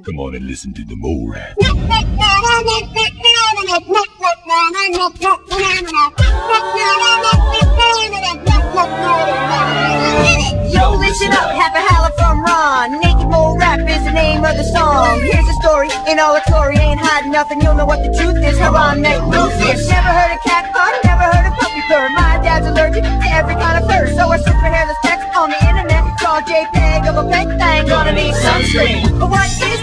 Come on and listen to the mole rap. Yo, listen up, have a holla from Ron. Naked Mole Rap is the name of the song. Here's the story, in all its glory, ain't hiding nothing, you'll know what the truth is. Haran neck ruthless. Never heard a cat pun, never heard a puppy purr. My dad's allergic to every kind of fur, so I super hairless text on the internet. Saw a JPEG of a pet thing, gonna need sunscreen. But what is